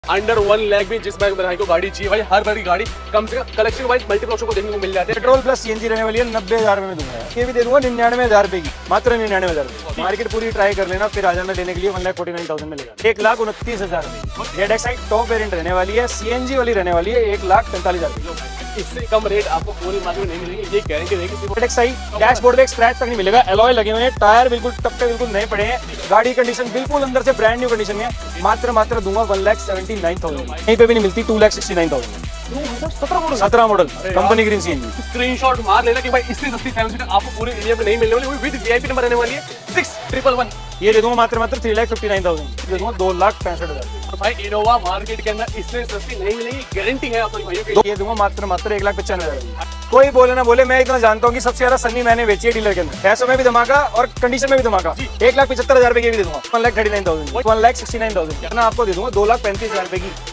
Under 1 lakh भी जिस मेरे भाई को गाड़ी चाहिए भाई, हर बार की गाड़ी कम से कम कलेक्शन वाइज मल्टीपल ऑप्शन को देखने को मिल जाते हैं। पेट्रोल प्लस सीएनजी रहने वाली है 90,000 में दूंगा। ये भी दे दूंगा 99,000 रुपए की, मात्र 99,000 मार्केट पूरी ट्राई कर लेना, फिर आ जाना लेने के लिए 1,49,000 में लेगा। 1,29,000 में ZXi टॉप वेरिएंट रहने वाली है, सीएनजी वाली रहने वाली है 1,45,000। इससे कम रेट आपको पूरी मार्केट में नहीं मिलेगी, ये गारंटी रहेगी। ZXi डैशबोर्ड पे स्क्रैच तक नहीं मिलेगा, एलॉय लगे हुए हैं, टायर बिल्कुल टक्के बिल्कुल नए पड़े हैं, गाड़ी कंडीशन बिल्कुल अंदर से ब्रांड न्यू कंडीशन में। मात्र दूंगा 1,79,000, कहीं पे भी नहीं मिलती 2,69,000। 17 model company green CNG. Screenshot मार लेना कि भाई इससे सस्ती 7 सीटर आपको पूरे इंडिया में नहीं मिलने वाली, विद वीआईपी नंबर रहने वाली है 6111। ये दे दूंगा मात्र 3,59,000 दे दूंगा 2,65,000। भाई इनोवा मार्केट के अंदर इससे सस्ती नहीं मिलेगी, गारंटी है आपको भाइयों की। ये दूंगा मात्र 1,95,000। कोई बोले ना बोले, मैं इतना जानता हूँ कि सबसे ज्यादा सन्नी मैंने बेची है डीलर के अंदर, पैसों में भी धमाका और कंडीशन में भी धमाका। 1,75,000 रुपए की भी दे दूंगा, 1,39,000, 1,69,000 ना आपको दे दूंगा 2,35,000 रुपए की।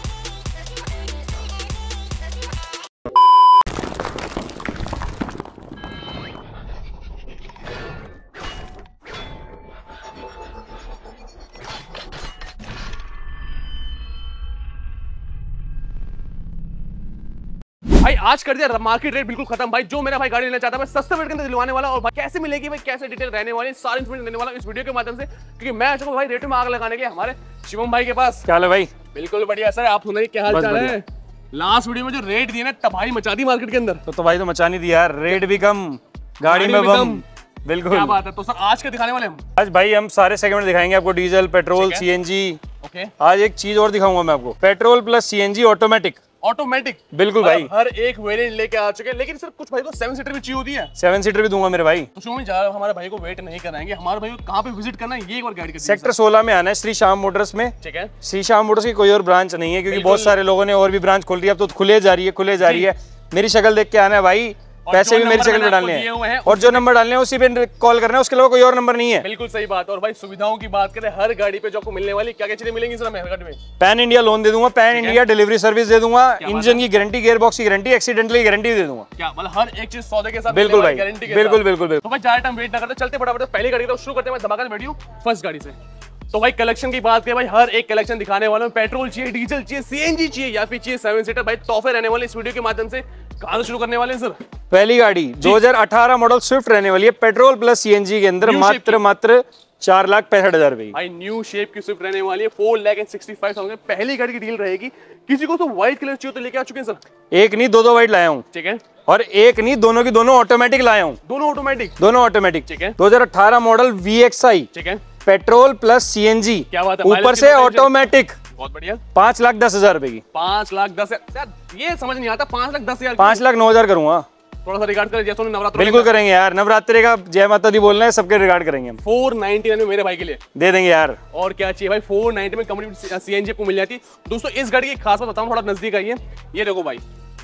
भाई आज कर दिया मार्केट रेट बिल्कुल खत्म भाई। जो मेरा भाई गाड़ी लेना चाहता है मैं सस्ते रेट के अंदर दिलवाने वाला, और भाई कैसे मिलेगी भाई, कैसे डिटेल रहने वाली, सारी इन्फॉर्मेशन देने वाला इस वीडियो के माध्यम से, क्योंकि मैं चाहूंगा भाई रेट में आग लगाने के लिए हमारे शिवम भाई के पास। क्या हाल है भाई? बिल्कुल बढ़िया सर, आप सुनाइए क्या हाल चाल है? लास्ट वीडियो में जो रेट दिए ना तबाही मचा दी मार्केट के अंदर। तो भाई तो मचानी दी यार, रेट भी कम, गाड़ी में बम। बिल्कुल क्या बात है। तो सर आज क्या दिखाने वाले हम? आज भाई हम सारे सेगमेंट दिखाएंगे आपको, डीजल, पेट्रोल, सीएनजी। ओके, आज एक चीज और दिखाऊंगा मैं आपको, पेट्रोल प्लस सीएनजी ऑटोमेटिक। बिल्कुल भाई, हर एक वेरिएंट लेके आ चुके हैं, लेकिन सर कुछ भाई को 7 सीटर भी चाहिए होती है। 7 सीटर भी दूंगा मेरे भाई। तो शुरू में हमारे भाई को वेट नहीं कराएंगे, हमारे भाई को कहाँ पे विजिट करना है ये एक बार गाइड कर दीजिए। सेक्टर 16 में आना है, श्री श्याम मोटर्स में। ठीक है, श्री श्याम मोटर्स की कोई और ब्रांच नहीं है, क्योंकि बहुत सारे लोगों ने और भी ब्रांच खोल दी, अब तो खुले जा रही है। मेरी शक्ल देख के आना है भाई, पैसे भी मेरी शक्ल पे डालने हैं, और जो नंबर डालने हैं उसी पे कॉल करना है, उसके अलावा कोई और नंबर नहीं है। बिल्कुल सही बात। और भाई सुविधाओं की बात करें, हर गाड़ी पे जो आपको मिलने वाली क्या क्या चीजें मिलेंगी सर हमें गाड़ी में? पैन इंडिया लोन दे दूंगा, पैन इंडिया डिलीवरी सर्विस दे दूंगा, इंजन की गारंटी, गियर बॉक्स की गारंटी, एक्सीडेंटल की गारंटी दे दूंगा। क्या मतलब हर एक चीज सौदे के साथ? बिल्कुल भाई, बिल्कुल। तो भाई ज्यादा टाइम वेट ना करते, चलते फटाफट पहली गाड़ी शुरू करते हैं धमाका वीडियो फर्स्ट गाड़ी से। तो भाई कलेक्शन की बात करें भाई, हर एक कलेक्शन दिखाने वाला हूं। पेट्रोल चाहिए, डीजल चाहिए, सीएनजी चाहिए या फिर चाहिए 7 सीटर, भाई तोहफे रहने वाले इस वीडियो के माध्यम से। कहां से शुरू करने वाले हैं सर? पहली गाड़ी 2018 मॉडल स्विफ्ट रहने वाली है, पेट्रोल प्लस सीएनजी के अंदर, मात्र 4,65,000 रुपए। भाई न्यू शेप की स्विफ्ट रहने वाली है, 4,65,000। पहली गाड़ी की डील रहेगी। किसी को तो व्हाइट कलर चाहिए तो लेके आ चुके हैं सर? एक नहीं दो व्हाइट लाया हूँ। ठीक है, और एक नहीं दोनों की दोनों ऑटोमेटिक लाया हूँ। दोनों ऑटोमेटिक। ठीक है, 2018 मॉडल VXi, ठीक है, पेट्रोल प्लस सीएनजी, क्या बात है, ऊपर से ऑटोमेटिक। बहुत बढ़िया। 5,10,000 रुपए की। 5,10,000 ये समझ नहीं आता। 5,10,000 5,09,000 करूंगा। थोड़ा सा रिगार्ड करें, जैसे नवरात्र बिल्कुल करेंगे यार, नवरात्रि का जय माता दी बोलना है, सबके रिगार्ड करेंगे हम। 499 में मेरे भाई के लिए दे देंगे यार। और क्या चाहिए भाई, 490 में कंपनी सीएनजी को मिल जाती। दोस्तों इस गाड़ी की खास बात बताऊं, थोड़ा नजदीक आइए, ये देखो भाई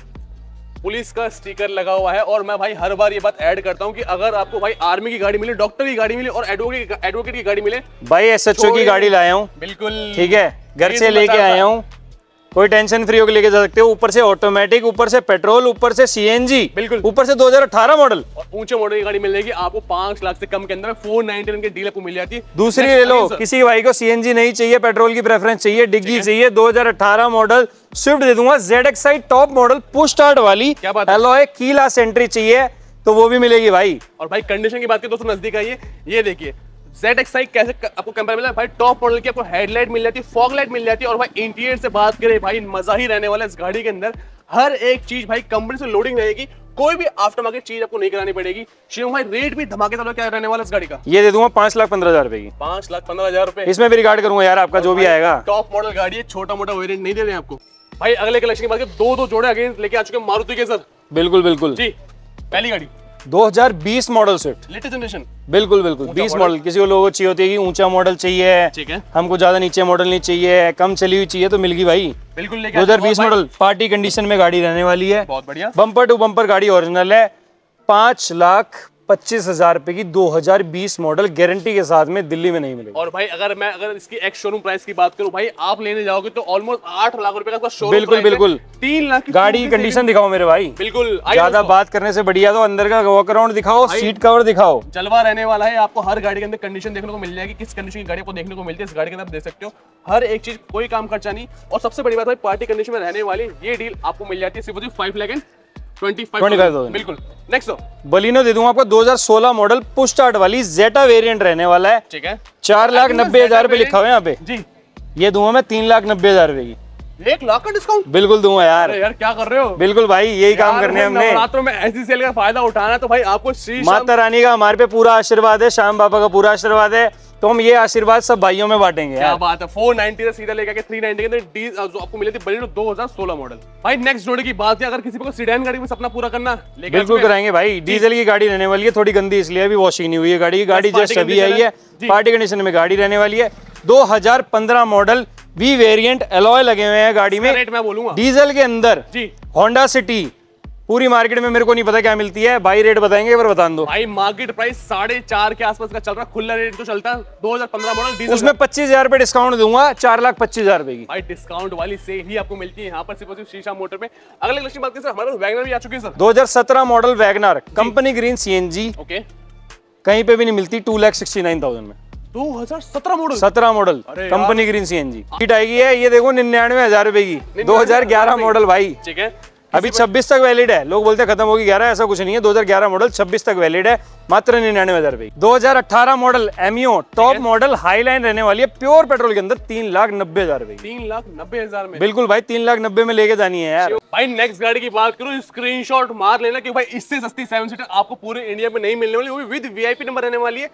पुलिस का स्टिकर लगा हुआ है। और मैं भाई हर बार ये बात ऐड करता हूं कि अगर आपको भाई आर्मी की गाड़ी मिले, डॉक्टर की गाड़ी मिले और एडवोकेट की गाड़ी मिले, भाई SHO की गाड़ी लाया हूं। बिल्कुल ठीक है, घर से लेके आया हूं, कोई टेंशन फ्री होकर लेके जा सकते हो। ऊपर से ऑटोमेटिक, ऊपर से पेट्रोल, ऊपर से सीएनजी, बिल्कुल, ऊपर से 2018 मॉडल। और ऊंचे मॉडल की गाड़ी मिलेगी आपको 5 लाख से कम के अंदर में, 499 की डील आपको मिल जाती है। दूसरी ले लो, किसी भाई को सीएनजी नहीं चाहिए, पेट्रोल की प्रेफरेंस चाहिए, डिग्गी चाहिए, 2018 मॉडल स्विफ्ट दे दूंगा, ZXi top model push start वाली, एलॉय कीलेस एंट्री चाहिए तो वो भी मिलेगी भाई। और भाई कंडीशन की बात करें दोस्तों, नजदीक आइए, ये देखिए ZXi कैसे आपको कंपेयर मिला है भाई। टॉप मॉडल की आपको हेडलाइट मिल जाती है, फॉग लाइट मिल जाती है। और भाई इंटीरियर से बात करें भाई, मजा ही रहने वाला है इस गाड़ी के अंदर। हर एक चीज भाई कंपनी से लोडिंग रहेगी, कोई भी आफ्टर मार्केट चीज आपको नहीं करानी पड़ेगी। शिवम भाई रेट भी धमाकेदार क्या रहने वाला इस गाड़ी का? ये दे दूंगा 5,15,000 रुपए की। 5,15,000 रुपए। इसमें भी रिगार्ड करूंगा यार, आपका जो भी आएगा। टॉप मॉडल गाड़ी है, छोटा मोटा वेरिएंट नहीं दे रहे हैं आपको। भाई अगले कलेक्शन की बात करें, दो जोड़े अगेन लेके आ चुके हैं मारुति के सर। बिल्कुल जी, पहली गाड़ी 2020 मॉडल स्विफ्ट, लेटेस्ट जनरेशन। बिल्कुल 20 मॉडल। किसी को लोगों चाहिए होती है कि ऊंचा मॉडल चाहिए, ठीक है, हमको ज्यादा नीचे मॉडल नहीं चाहिए, कम चली हुई चाहिए, तो मिल गई भाई। बिल्कुल 2020 मॉडल पार्टी कंडीशन में गाड़ी रहने वाली है। बहुत बढ़िया। बम्पर टू बम्पर गाड़ी ओरिजिनल है, 5,00,000 25,000 रुपए की 2020 मॉडल गारंटी के साथ में दिल्ली में नहीं मिलेगी। और भाई अगर इसकी एक्स शोरूम प्राइस की बात करूं भाई, आप लेने जाओगे तो ऑलमोस्ट 8 लाख रुपए का शोरूम बिल्कुल बिल्कुल 3 लाख की गाड़ी की कंडीशन दिखाओ मेरे भाई। बिल्कुल ज्यादा बात करने से बढ़िया तो अंदर का वॉक अराउंड दिखाओ, सीट कवर दिखाओ, जलवा रहने वाला है। आपको हर गाड़ी के अंदर कंडीशन देखने को मिल जाएगी, किस कंडीशन की गाड़ी आपको देखने को मिलती है इस गाड़ी के अंदर आप देख सकते हो। हर एक चीज, कोई काम खर्चा नहीं। और सबसे बड़ी बात भाई, पार्टी कंडीशन में रहने वाली ये डील आपको मिल जाती है सिर्फ 5,25,000। बिल्कुल। नेक्स्ट बलिनो दे दूंगा आपको 2016 मॉडल पुश स्टार्ट वाली जेटा वेरिएंट रहने वाला है। ठीक है, 4,90,000 रुपए लिखा हुआ है यहाँ पे जी। ये दूंगा मैं 3,90,000 रुपए की। 1 लाख का डिस्काउंट बिल्कुल दूंगा यार। यार क्या कर रहे हो? बिल्कुल भाई, यही काम करने हैं हमने। नवरात्रों में ऐसी सेल का फायदा उठाना है तो भाई आपको श्री माता रानी का हमारे पे पूरा आशीर्वाद है, श्याम बाबा का पूरा आशीर्वाद है, तो हम ये आशीर्वाद सब भाइयों में बांटेंगे। क्या बात है। 490 से सीधा लेकर के 390 के अंदर डी जो आपको मिली थी बलिनो 2016 मॉडल। भाई नेक्स्ट जोड़े की बात है, अगर किसी को सीडान गाड़ी में सपना पूरा करना बिल्कुल कराएंगे भाई। डीजल की गाड़ी रहने वाली है, थोड़ी गंदी इसलिए अभी वॉशिंग नहीं हुई है गाड़ी की। गाड़ी जस्ट अभी आई है, पार्टी कंडीशन में गाड़ी रहने वाली है। 2015 मॉडल वी वेरिएंट एलॉय लगे हुए हैं गाड़ी में, रेट मैं बोलूंगा डीजल के अंदर जी। होंडा सिटी पूरी मार्केट में मेरे को नहीं पता क्या मिलती है भाई, रेट बताएंगे पर बता दो भाई। मार्केट प्राइस 4.5 के आसपास का चल रहा है, खुला रेट तो चलता है 2015 मॉडल डीजल। उसमें 25,000 रुपए डिस्काउंट दूंगा, 4,25,000 रुपए की भाई डिस्काउंट वाली से ही आपको मिलती है यहाँ पर सिर्फ शीशा मोटर में। अगले लक्ष्य बात करें सर, हमारे पास वैगनर भी आ चुकी है sir. 2017 model WagonR company green CNG, okay, कहीं पे भी नहीं मिलती 2,69,000 में। 2017 model 17 model company green CNG seat आएगी है, ये देखो 99,000 रुपए की। 2011 मॉडल भाई, ठीक है, अभी 26 तक वैलिड है। लोग बोलते हैं खत्म होगी 11, ऐसा कुछ नहीं है। 2011 मॉडल 26 तक वैलिड है, मात्र 99,000 रुपए। 2018 model Ameo top model Highline रहने वाली है, प्योर पेट्रोल के अंदर 3,90,000 रुपए। 3,90,000 में बिल्कुल भाई, 3,90,000 में लेके जानी है यार। भाई नेक्स्ट गाड़ी की बात करूं, स्क्रीनशॉट मार लेना कि भाई इससे सस्ती 7 सीटर आपको पूरे इंडिया में नहीं मिलने वाली, वो भी विद वीआईपी नंबर रहने वाली है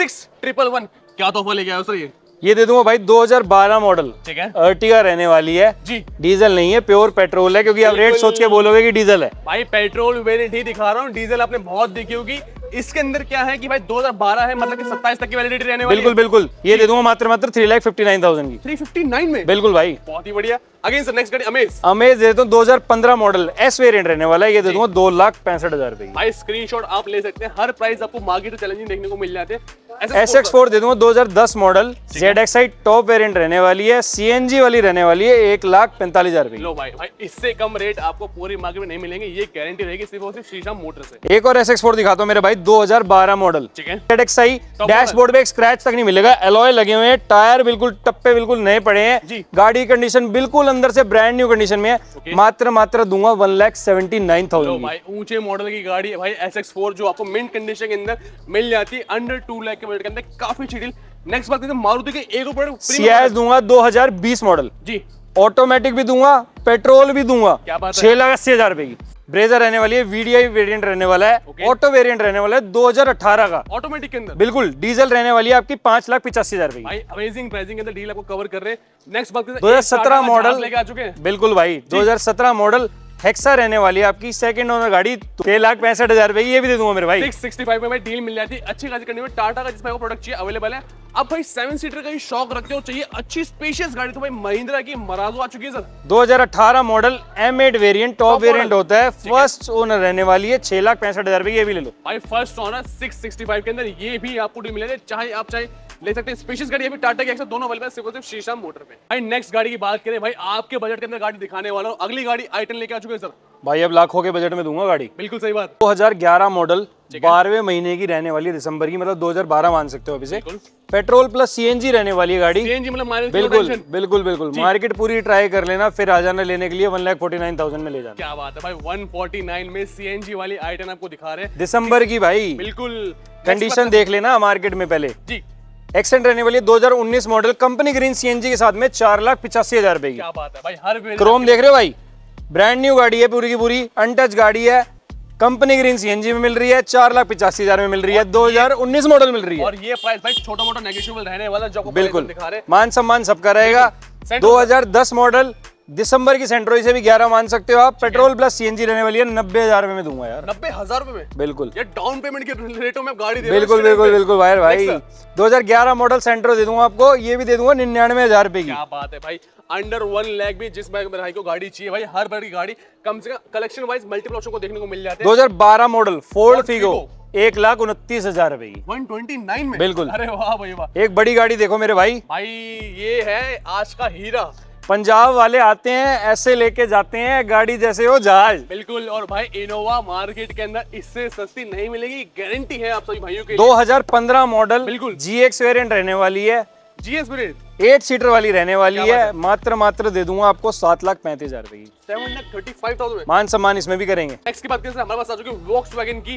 6111। क्या तोहफा लेके आए सर? ये दे दूंगा भाई 2012 मॉडल, ठीक है, अर्टिगा रहने वाली है जी। डीजल नहीं है, प्योर पेट्रोल है, क्योंकि आप रेट सोच के बोलोगे कि डीजल है। भाई पेट्रोल वेरिएंट ही दिखा रहा हूँ, डीजल आपने बहुत देखी होगी। इसके अंदर क्या है कि भाई 2012 है, मतलब कि 27 तक की वैलिडिटी रहने वाली है। बिल्कुल बिल्कुल, ये दे दूंगा मात्र 3,59,000 की। 359 में? बिल्कुल भाई, बहुत ही बढ़िया। अगेन सर नेक्स्ट गाड़ी अमेज। अमेज दे दूं 2015 मॉडल एस वेरिएंट रहने वाला है, ये दे दूंगा 2,65,000 रुपए की। भाई स्क्रीनशॉट आप ले सकते हैं, हर प्राइस आपको मार्केट चैलेंजिंग देखने को मिल जाते हैं। SX4 दे दूंगा 2010 मॉडल ZXi टॉप वेरिएंट रहने वाली है, सीएनजी वाली रहने वाली है, 1,45,000 रुपए। लो भाई, भाई इससे कम रेट आपको पूरी मार्केट में नहीं मिलेंगे, ये गारंटी रहेगी सिर्फ और सिर्फ शीशा मोटर से। एक और SX4 दिखाता हूं मेरे भाई, 2012 मॉडल, ठीक है, ZXi डैशबोर्ड पे एक स्क्रैच तक नहीं मिलेगा, एलॉय लगे हुए हैं, टायर बिल्कुल टप्पे बिल्कुल नए पड़े हैं, गाड़ी कंडीशन बिल्कुल अंदर से ब्रांड न्यू कंडीशन में है। मात्र दूंगा 1,79,000। भाई ऊंचे मॉडल की गाड़ी है भाई SX4, जो आपको मिंट कंडीशन के अंदर मिल जाती है अंडर 2 लाख के बजट के अंदर, काफी अच्छी डील। नेक्स्ट बात करते हैं मारुति के एक प्रोडक्ट सियाज दूंगा 2020 मॉडल जी, ऑटोमेटिक भी दूंगा, पेट्रोल भी दूंगा, क्या बात है, 6,80,000 रुपए की। ब्रेजर रहने वाली है, VDI वेरिएंट रहने वाला है, ऑटो वेरिएंट रहने वाला है, 2018 का ऑटोमेटिक के अंदर। बिल्कुल, डीजल रहने वाली है आपकी 5,85,000 रुपए की। भाई अमेजिंग प्राइसिंग के अंदर डील आपको कवर कर रहे हैं। नेक्स्ट बात करते हैं 2017 मॉडल लेके आ चुके हैं। बिल्कुल भाई, 2017 मॉडल हेक्सा रहने वाली है आपकी, सेकंड ओनर गाड़ी, 6,65,000 रुपए की, ये भी दे दूंगा मेरे भाई। 665 में डील मिल जाती है अच्छी खासी कंडीशन में। टाटा का जिसमें आपको प्रोडक्ट चाहिए अवेलेबल है। अब भाई 7 सीटर का ही शौक रखते हो, चाहिए अच्छी स्पेशियस गाड़ी, तो भाई महिंद्रा की मराजो आ चुकी है sir. 2018 model M8 variant top variant होता है, फर्स्ट ओनर रहने वाली है, 6,65,000 रुपए, ये भी ले लो भाई। फर्स्ट ओनर 665 के अंदर ये भी आपको डील मिलेगा, चाहे आप चाहे ले सकते हैं। स्पेशियस गाड़ी अभी टाटा की एक्सेस दोनों अवेलेबल है, सिर्फ शीशा मोटर पे। भाई नेक्स्ट गाड़ी की बात करें, भाई आपके बजट के अंदर गाड़ी दिखाने वाला हूं। अगली गाड़ी i10 लेके आ चुके हैं सर। भाई, अब लाखों के बजट में दूंगा गाड़ी। बिल्कुल सही बात। 2011 मॉडल 12वें महीने की रहने वाली है, दिसंबर की, मतलब 2012 मान सकते हो अभी से। पेट्रोल प्लस सीएनजी रहने वाली है गाड़ी। सीएनजी मतलब माइलेज बिल्कुल बिल्कुल बिल्कुल, मार्केट पूरी ट्राई कर लेना, फिर आ जाना लेने के लिए, 1,49,000 में ले जाना। क्या बात है भाई, 149 में सीएनजी वाली i10 आपको दिखा रहे हैं दिसंबर की भाई। बिल्कुल, कंडीशन देख लेना मार्केट में पहले जी। एक्सेंट रहने वाली है 2019 मॉडल कंपनी ग्रीन सीएनजी के साथ में, 4,85,000 रुपए की। क्या बात है भाई, हर क्रोम देख रहे हो भाई, ब्रांड न्यू गाड़ी है, पूरी की पूरी अनटच गाड़ी है, कंपनी ग्रीन सीएनजी में मिल रही है, 4,85,000 में मिल रही है, 2019 मॉडल मिल रही है। और ये प्राइस भाई छोटा मोटा नेगोशिएबल रहने वाला, जो आपको बिल्कुल दिखा रहे हैं। मान सम्मान सबका रहेगा। 2010 मॉडल दिसंबर की सेंट्रो से भी 11 मान सकते हो आप, पेट्रोल प्लस सीएनजी रहने वाली है, 90,000 में दूंगा यार। 90,000 रुपए में? बिल्कुल, ये डाउन पेमेंट के रेटों में गाड़ी दे बिल्कुल बिल्कुल बिल्कुल भाई। 2011 मॉडल सेंट्रो दे दूंगा आपको, ये भी दे दूंगा 99,000 रुपए की। क्या बात है भाई, अंडर 1 लाख भी जिस भाई को गाड़ी चाहिए भाई, हर बार की गाड़ी कम से कम कलेक्शन वाइज मल्टीपल ऑप्शन को देखने को मिल जाते हैं। 2012 मॉडल फोर्ड फिगो 1,29,000 रुपए की 129 में? बिल्कुल। अरे वाह भाई वाह। एक बड़ी गाड़ी देखो मेरे भाई, भाई ये है आज का हीरा। पंजाब वाले आते हैं ऐसे लेके जाते हैं गाड़ी जैसे हो जहाज। बिल्कुल। और भाई इनोवा मार्केट के अंदर इससे सस्ती नहीं मिलेगी, गारंटी है आप सभी भाइयों के लिए। 2015 मॉडल बिल्कुल। GX वेरिएंट रहने वाली है, जीएस वेरिएंट 8 सीटर वाली रहने वाली है। मात्र दे दूंगा आपको 7,35,000 रुपए की, 735,000 में। मान सम्मान इसमें भी करेंगे। नेक्स्ट की बात करें हमारे पास आ चुकी है वॉक्सवैगन की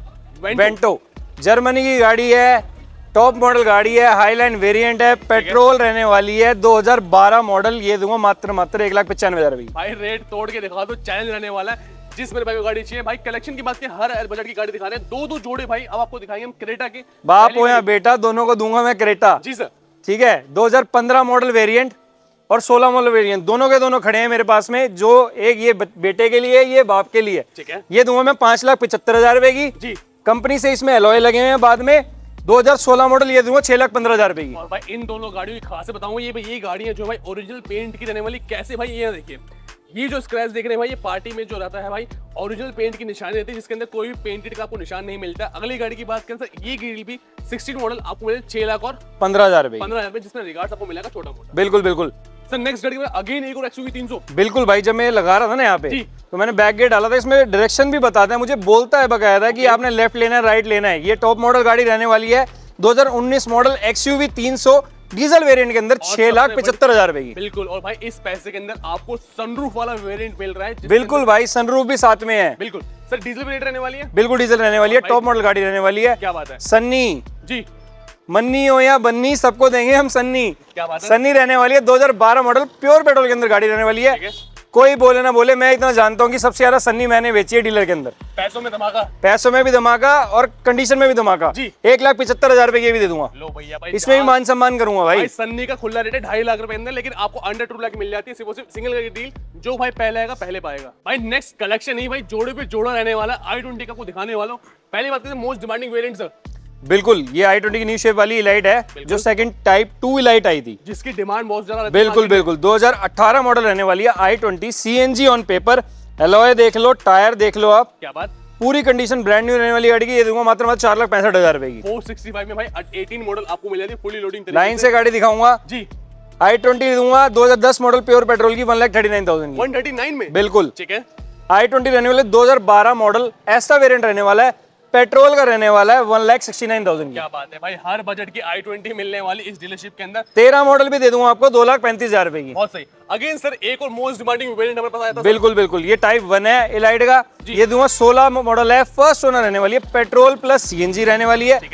वेंटो, जर्मनी की गाड़ी है, टॉप मॉडल गाड़ी है, हाईलाइन वेरिएंट है, पेट्रोल रहने वाली है, 2012 मॉडल। ये दूंगा मात्र 1,95,000 रुपए। भाई रेट तोड़ के दिखा दो, चैलेंज रहने वाला है। जिस मेरे भाई को गाड़ी चाहिए भाई, कलेक्शन की बात की हर बजट की गाड़ी दिखा रहे हैं। दो जोड़े भाई अब आपको दिखाएंगे हम क्रेटा के। बाप हो या बेटा दोनों को दूंगा मैं क्रेटा। जी सर। ठीक है, 2015 मॉडल वेरिएंट और 16 मॉडल वेरिएंट दोनों के दोनों खड़े हैं मेरे पास में। जो एक ये बेटे के लिए, ये बाप के लिए। ठीक है। ये दूंगा मैं 5,75,000 रुपए की। जी। कंपनी से इसमें एलॉय लगे हुए हैं बाद में। 2016 मॉडल ये दूंगा 6,15,000 रुपए की। और भाई इन दोनों गाड़ियों की खासियत बताऊंगा, ये गाड़ी है जो भाई ओरिजिनल पेंट की रहने वाली। कैसे भाई, ये देखिए, ये जो स्क्रैच देख रहे हैं भाई, ये पार्टी में जो रहता है भाई ओरिजिनल पेंट की निशानी रहती है, जिसके अंदर कोई भी पेंटेड का आपको निशान नहीं मिलता। अगली गाड़ी की बात करें तो ये ग्रिल भी 16 मॉडल आपको मिले 6,15,000 रुपए, 15,000 रुपए, जिसमें रिगार्ड्स आपको मिलेगा छोटा मोटा। बिल्कुल बिल्कुल सर नेक्स्ट गाड़ी में अगेन एक और XUV 300। बिल्कुल भाई, जब मैं लगा रहा था ना यहाँ पे तो मैंने बैक गेट डाला था, इसमें डायरेक्शन भी बताता है, मुझे बोलता है बकायदा कि आपने लेफ्ट लेना है राइट लेना है। ये टॉप मॉडल गाड़ी रहने वाली है, 2019 मॉडल XUV 300 डीजल वेरिएंट के अंदर 6,75,000 रुपए की। बिल्कुल। और भाई इस पैसे के अंदर आपको सनरूफ वाला वेरिएंट मिल रहा है। बिल्कुल भाई, सनरूफ भी साथ में है। बिल्कुल सर। डीजल वेरिएंट रहने वाली है। बिल्कुल डीजल रहने वाली है, टॉप मॉडल गाड़ी रहने वाली है। क्या बात है। सन्नी जी, मन्नी हो या बन्नी, सबको देंगे हम सन्नी। क्या बात है। सन्नी रहने वाली है, 2012 मॉडल प्योर पेट्रोल के अंदर गाड़ी रहने वाली है। कोई बोले ना बोले, मैं इतना जानता हूँ कि सबसे ज्यादा सन्नी मैंने बेची है डीलर के अंदर। पैसों में धमाका। पैसों में भी धमाका और कंडीशन में भी धमाका जी। 1,75,000 रुपए की भी दे दूंगा। लो भैया भाई, इसमें भी मान सम्मान करूंगा भाई। सन्नी का खुला रेट है 2.5 लाख रुपए अंदर, लेकिन आपको अंडर 2 लाख मिल जाती है सिर्फ सिंगल की डील। जो भाई पहले आएगा पहले पाएगा। भाई नेक्स्ट कलेक्शन ही भाई जोड़े पे जोड़ा रहने वाला, i20 का आपको दिखाने वाला हूं। पहली बात करें मोस्ट डिमांडिंग वेरिएंट सर। बिल्कुल, ये i20 की न्यू शेप वाली इलाइट है, जो सेकंड टाइप 2 इलाइट आई थी, जिसकी डिमांड बहुत ज्यादा रहती है। बिल्कुल बिल्कुल 2018 मॉडल रहने वाली है i20 CNG on paper. Alloy देख लो, टायर देख लो आप, क्या बात। पूरी कंडीशन ब्रांड न्यू रहने वाली गाड़ी की। ये दूंगा मात्र 4,65,000 रुपए की। 465 में भाई 18 मॉडल आपको मिल जाती है फुली लोडिंग। लाइन से गाड़ी दिखाऊंगा जी। i20 दूंगा 2010 मॉडल प्योर पेट्रोल की 1,39,000 की। 139 में। बिल्कुल ठीक है। i20 रहने वाले 2012 मॉडल ऐसा वेरिएंट रहने वाला है, पेट्रोल का रहने वाला है 1,69,000 की। क्या बात है भाई, हर बजट की i20 मिलने वाली इस डीलरशिप के अंदर। 13 मॉडल भी दे दूंगा आपको 2,35,000 रुपए की। बहुत सही। अगेन सर एक और मोस्ट डिमांडिंग वेरिएंट हमारे पास आया था। बिल्कुल बिल्कुल, ये टाइप 1 है इलाइट का। ये दूंगा 16 मॉडल है, फर्स्ट ओनर रहने वाली है, पेट्रोल प्लस CNG रहने वाली है।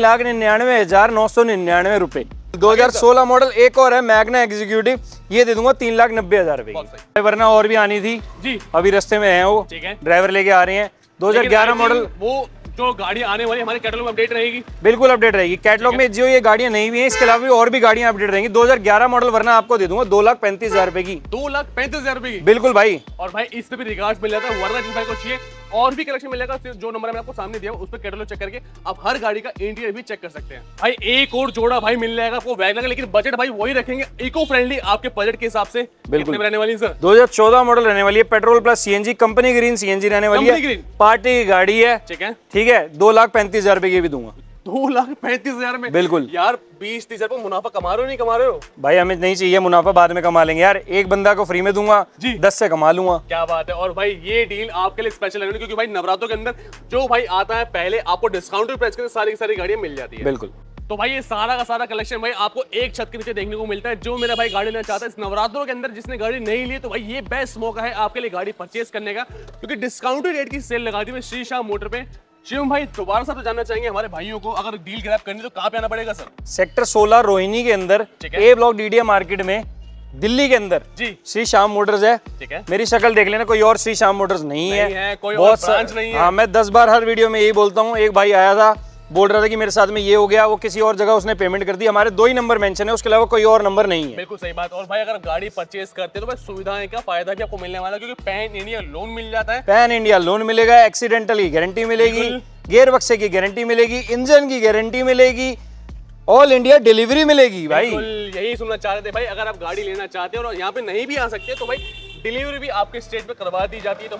3,99,999 रुपए। 2016 मॉडल एक और है मैग्ना एग्जीक्यूटिव, ये दे दूंगा 3,90,000 रुपए की। वरना और भी आनी थी जी, अभी रास्ते में है, वो ड्राइवर लेके आ रहे हैं। 2011 मॉडल वो जो गाड़ी आने वाली हमारे कैटलॉग में अपडेट रहेगी। बिल्कुल अपडेट रहेगी कैटलॉग में, जो ये गाड़ियां नहीं भी हैं इसके अलावा भी और भी गाड़ियां अपडेट रहेंगी। 2011 मॉडल वरना आपको दे दूंगा 2,35,000 रुपए की। 2,35,000 रुपए की। बिल्कुल भाई। और भाई इस पे भी रिगार्ड्स मिल जाता है, वरना जिस भाई को चाहिए और भी कलेक्शन मिलेगा। जो नंबर मैंने आपको सामने दिया उस पर कैटलॉग चेक करके आप हर गाड़ी का इंटीरियर भी चेक कर सकते हैं। भाई एक और जोड़ा भाई मिल जाएगा आपको वैगनर का, लेकिन बजट भाई वही रखेंगे इको फ्रेंडली आपके बजट के हिसाब से। बिल्कुल रहने वाली सर 2014 मॉडल रहने वाली है, petrol plus CNG, company green CNG रहने वाली है, पार्टी की गाड़ी है। ठीक है। ठीक है, 2,35,000 रुपए की भी दूंगा। 2,35,000 में। बिल्कुल यार 20-30 हजार मुनाफा कमा रहे हो, नहीं कमा रहे हो भाई? हमें नहीं चाहिए मुनाफा, बाद में कमा लेंगे यार। एक बंदा को फ्री में दूंगा जी, 10 से कमा लूंगा। क्या बात है। और भाई ये डील आपके लिए स्पेशल है, क्योंकि भाई नवरात्रों के अंदर जो भाई आता है पहले आपको डिस्काउंटेड प्राइस के सारी की सारी गाड़ियां मिल जाती है। बिल्कुल। तो भाई ये सारा का सारा कलेक्शन भाई आपको एक छत के नीचे देखने को मिलता है। जो मेरा भाई गाड़ी लेना चाहता है इस नवरात्रों के अंदर, जिसने गाड़ी नहीं ली, तो भाई ये बेस्ट मौका है आपके लिए गाड़ी परचेस करने का, क्योंकि डिस्काउंटेड रेट की सेल लगा दी है श्री श्याम मोटर पे। शिवम भाई दोबारा से तो जानना चाहेंगे हमारे भाइयों को, अगर डील ग्रैब करनी तो कहाँ पे आना पड़ेगा सर? सेक्टर 16 रोहिणी के अंदर ए ब्लॉक DDA मार्केट में, दिल्ली के अंदर जी श्री श्याम मोटर्स है। ठीक है, मेरी शक्ल देख लेना, कोई और श्री श्याम मोटर्स नहीं है, कोई और ब्रांच नहीं है। हाँ, मैं 10 बार हर वीडियो में यही बोलता हूँ। एक भाई आया था, बोल रहा था कि मेरे साथ में ये हो गया, वो किसी और जगह उसने पेमेंट कर दी। हमारे 2 ही नंबर मेंशन है, उसके अलावा कोई और नंबर नहीं है। बिल्कुल सही बात। और भाई अगर गाड़ी परचेस करते हैं तो भाई सुविधाएं का फायदा भी आपको मिलने वाला है, क्योंकि पैन इंडिया लोन मिल जाता है। पैन इंडिया लोन मिलेगा, एक्सीडेंटल की गारंटी मिलेगी, गियर बक्से की गारंटी मिलेगी, इंजन की गारंटी मिलेगी, ऑल इंडिया डिलीवरी मिलेगी। भाई यही सुनना चाह रहे थे भाई, अगर आप गाड़ी लेना चाहते हैं और यहाँ पे नहीं भी आ सकते तो भाई डिलीवरी भी आपके स्टेट पे करवा दी जाती है। तो भाई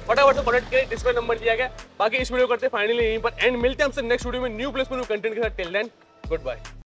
फटाफट से कॉन्टेक्ट करें, डिस्प्ले नंबर दिया गया। बाकी इस वीडियो करते फाइनली यहीं पर एंड, मिलते हैं हमसे नेक्स्ट वीडियो में न्यू प्लेस में न्यू कंटेंट के साथ। Till then good bye.